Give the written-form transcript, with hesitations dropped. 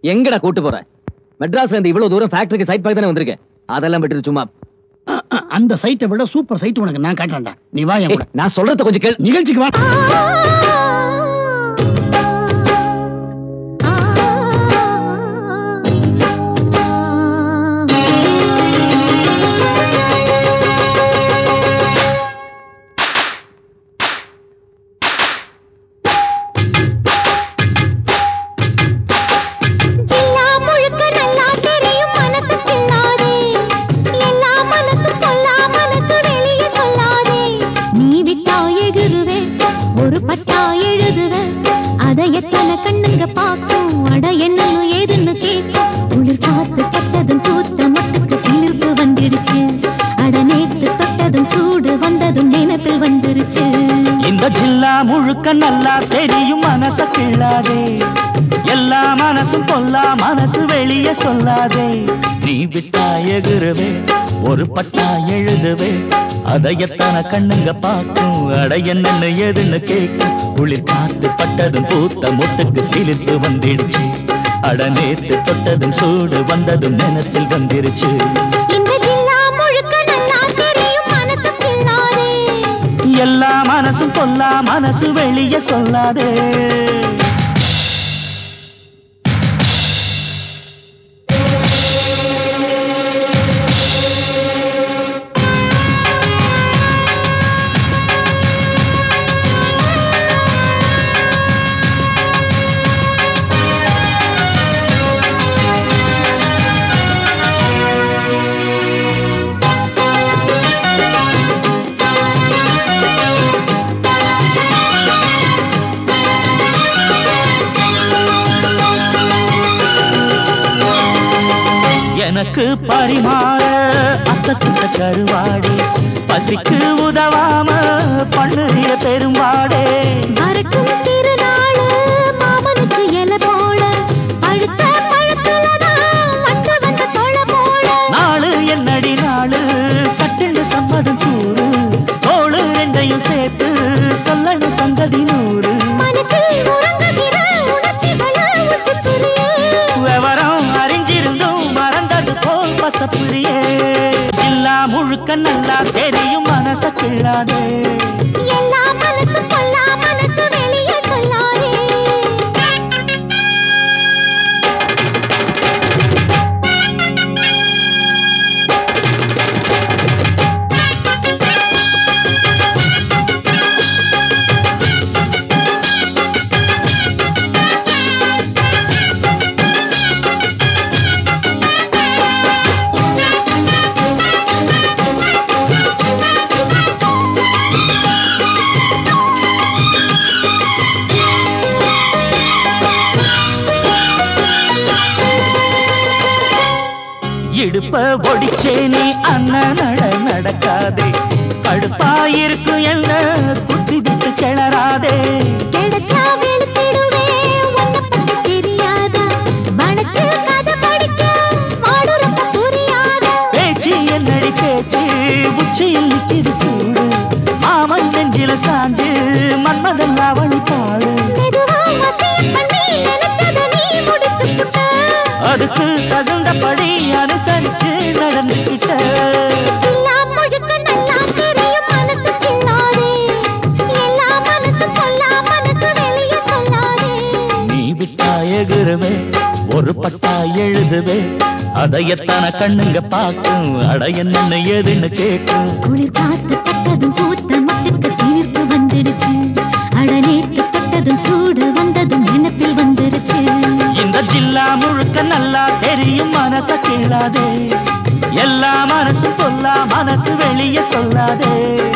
எங்கடா கூட்டு போற? மெட்ராஸ்ல இருந்து இவ்வளவு தூரம் ஃபேக்டரிக்கு சைட் பார்க்க தானே வந்திருக்கேன். அதெல்லாம் விட்டுட்டு சும்மா அந்த சைட்டை விட சூப்பர் சைட் உனக்கு நான் காட்டுறேன்டா. நீ வா என் கூட. நான் சொல்றத கொஞ்சம் கேள். நிகழ்ச்சிக்கு வா. நல்லா தெரியும் மனச கிள்ளாதே, எல்லா மனசும் பொல்லா மனசு வெளியே சொல்லாதே. நீ விட்டா எகுருவே, ஒரு பட்டா எழுதுவே, அதை எத்தனை கண்ணுங்க பார்க்கும், அட என்னன்னு எதுன்னு கேட்கும். குளிர் காத்து பட்டதும் பூத்த முட்டுக்கு சிலிர்ப்பு வந்துடுச்சு, அட நேத்து தொட்டதும் சூடு வந்ததும் நினைத்தில் வந்துருச்சு. எல்லா மனசும் பொல்லா மனசு வெளியே சொல்லாதே. எனக்கு பரிமாற அத்த சுத்த கருவாடே, பசிக்கு உதவாம பண்ணுறிய பெரும்பாடே. மறக்கும் திருநாள் மாமனுக்கு எல போல, அழுத்த பழத்துலதான் மட்டு வந்த தொலை போல. நாளு என்னடி நாளு சட்டுன்னு சம்மதம் கூறு, தோளு ரெண்டையும் சேர்த்து சொல்லணும் சங்கதி நூறு. மனசில் உறங்குகிற உணர்ச்சிகள உசுத்துறியே, விவரம் அறிஞ்சிருந்தும் மறந்தது போல் பசப்புரியே. எல்லா முழுக்க நல்லா தெரியும் மனச கிள்ளாதே, எல்லா மனசு பொல்லா மனசு வெளியே சொல்லாதே. இடுப்ப ஒடிச்சே நீ அண்ணன் நடக்காதே, கடுப்பாயிருக்கும் என்ன குத்தி விட்டு கிளறாதே. கிடைச்சா வெளுத்திடுவே, உன்னை பத்தி தெரியாதா, வளைச்சு கதை படிக்க வாடுறப்ப புரியாதா. பேச்சு என்னடி பேச்சு, உச்சியில் நிற்கிது சூடு, மாமன் நெஞ்சில சாஞ்சு மன்மதன் அவனி பாடு. மெதுவா வசியம் பண்ணி நினைச்சத நீ முடிச்சு புட்ட, அதுக்கு தகுந்தபடி அனுசரிச்சு நடந்துகிட்ட. சில்லா முழுக்க நல்லா தெரியும் மனசு கிள்ளாதே, எல்லா மனசும் பொல்லா மனசு வெளியே சொல்லாதே. நீ விட்டா எகுருவே, ஒரு பட்டா எழுதுவே, அதை எத்தனை கண்ணுங்க பார்க்கும், அட என்னன்னு எதுன்னு கேட்கும். குளிர் காத்து பட்டதும் பூத்த முட்டுக்கு சீர்ப்பு வந்துடுச்சு, அட நேத்து தொட்டதும் சூடு வந்ததும் நினைப்பில் வந்துருச்சு. இந்த ஜில்லா முழுக்க நல்லா தெரியும் மனச கிள்ளாதே, எல்லா மனசும் பொல்லா மனசு வெளியே சொல்லாதே.